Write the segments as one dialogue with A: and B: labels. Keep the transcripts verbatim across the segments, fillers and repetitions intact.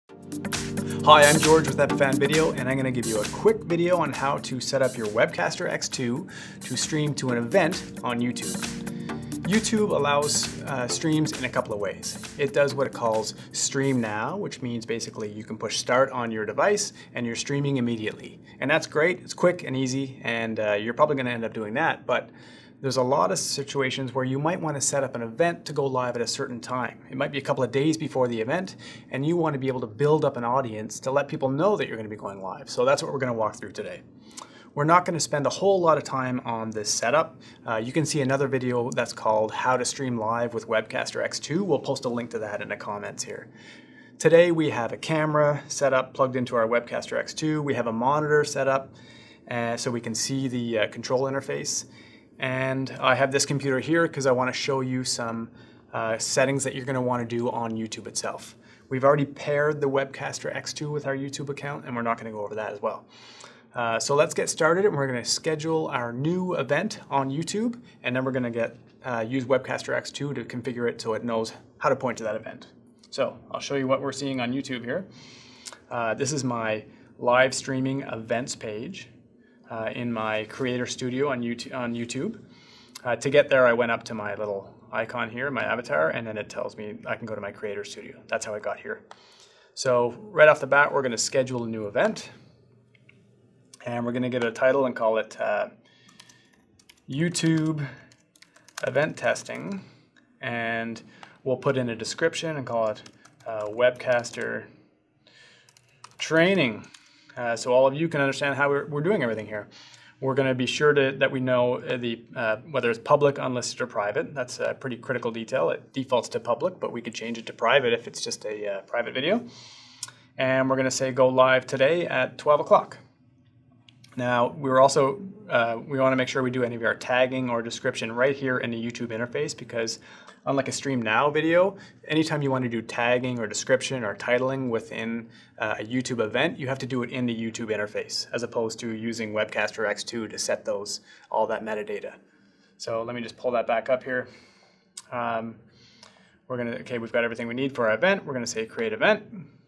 A: Hi, I'm George with Epiphan Video, and I'm going to give you a quick video on how to set up your Webcaster X two to stream to an event on YouTube. YouTube allows uh, streams in a couple of ways. It does what it calls Stream Now, which means basically you can push start on your device and you're streaming immediately. And that's great, it's quick and easy, and uh, you're probably going to end up doing that, but there's a lot of situations where you might want to set up an event to go live at a certain time. It might be a couple of days before the event, and you want to be able to build up an audience to let people know that you're going to be going live. So that's what we're going to walk through today. We're not going to spend a whole lot of time on this setup. Uh, you can see another video that's called How to Stream Live with Webcaster X two. We'll post a link to that in the comments here. Today we have a camera set up, plugged into our Webcaster X two. We have a monitor set up uh, so we can see the uh, control interface. And I have this computer here because I want to show you some uh, settings that you're going to want to do on YouTube itself. We've already paired the Webcaster X two with our YouTube account, and we're not going to go over that as well. Uh, so let's get started, and we're going to schedule our new event on YouTube, and then we're going to get uh, use Webcaster X two to configure it so it knows how to point to that event. So I'll show you what we're seeing on YouTube here. Uh, this is my live streaming events page. Uh, in my Creator Studio on YouTube. On YouTube. Uh, to get there, I went up to my little icon here, my avatar, and then it tells me I can go to my Creator Studio. That's how I got here. So right off the bat, we're going to schedule a new event, and we're going to give it a title and call it uh, YouTube Event Testing, and we'll put in a description and call it uh, Webcaster Training. Uh, so all of you can understand how we're, we're doing everything here. We're going to be sure to, that we know the uh, whether it's public, unlisted, or private. That's a pretty critical detail. It defaults to public, but we could change it to private if it's just a uh, private video. And we're going to say go live today at twelve o'clock. Now, we're also, uh, we want to make sure we do any of our tagging or description right here in the YouTube interface, because unlike a Stream Now video, anytime you want to do tagging or description or titling within uh, a YouTube event, you have to do it in the YouTube interface, as opposed to using Webcaster X two to set those, all that metadata. So let me just pull that back up here. Um, we're going to, okay, we've got everything we need for our event. We're going to say create event.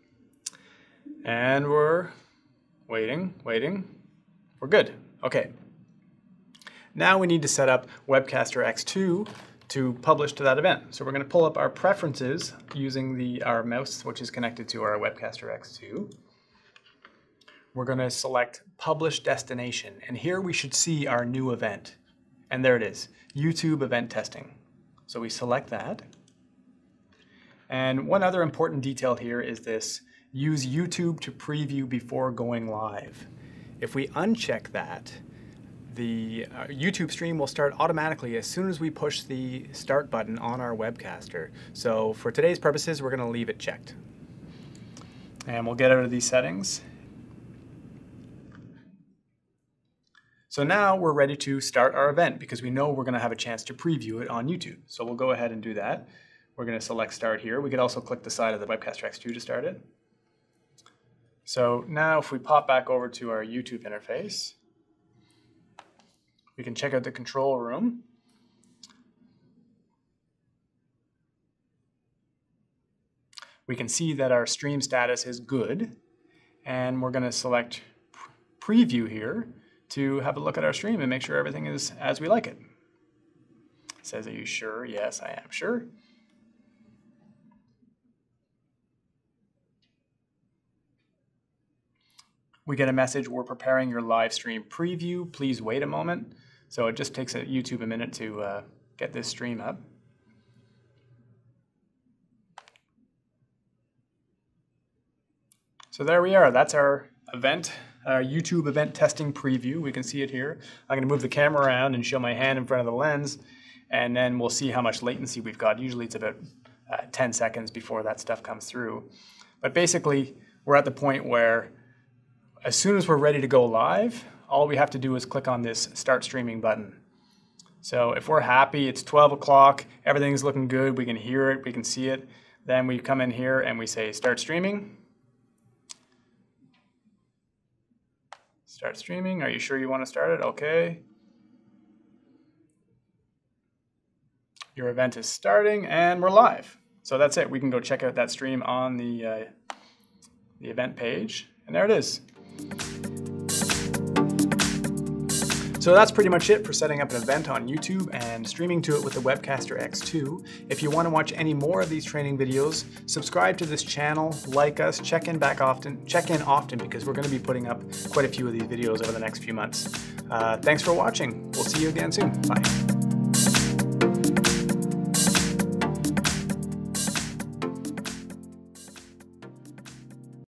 A: And we're waiting, waiting. We're good. Okay. Now we need to set up Webcaster X two to publish to that event. So we're going to pull up our preferences using the our mouse, which is connected to our Webcaster X two. We're going to select Publish Destination, and here we should see our new event. And there it is, YouTube Event Testing. So we select that. And one other important detail here is this: use YouTube to preview before going live. If we uncheck that, the uh, YouTube stream will start automatically as soon as we push the start button on our Webcaster. So for today's purposes, we're going to leave it checked. And we'll get out of these settings. So now we're ready to start our event, because we know we're going to have a chance to preview it on YouTube. So we'll go ahead and do that. We're going to select Start here. We could also click the side of the Webcaster X two to start it. So now if we pop back over to our YouTube interface, we can check out the control room. We can see that our stream status is good, and we're going to select preview here to have a look at our stream and make sure everything is as we like it. It says, are you sure? Yes, I am sure. We get a message, we're preparing your live stream preview. Please wait a moment. So it just takes a YouTube a minute to uh, get this stream up. So there we are. That's our event, our YouTube event testing preview. We can see it here. I'm going to move the camera around and show my hand in front of the lens, and then we'll see how much latency we've got. Usually it's about uh, ten seconds before that stuff comes through. But basically, we're at the point where as soon as we're ready to go live, all we have to do is click on this Start Streaming button. So if we're happy, it's twelve o'clock, everything's looking good, we can hear it, we can see it, then we come in here and we say Start Streaming. Start streaming. Are you sure you want to start it? Okay. Your event is starting and we're live. So that's it. We can go check out that stream on the uh, the event page, and there it is. So that's pretty much it for setting up an event on YouTube and streaming to it with the Webcaster X two. If you want to watch any more of these training videos, subscribe to this channel, like us, check in back often, check in often because we're going to be putting up quite a few of these videos over the next few months. Uh, thanks for watching. We'll see you again soon. Bye.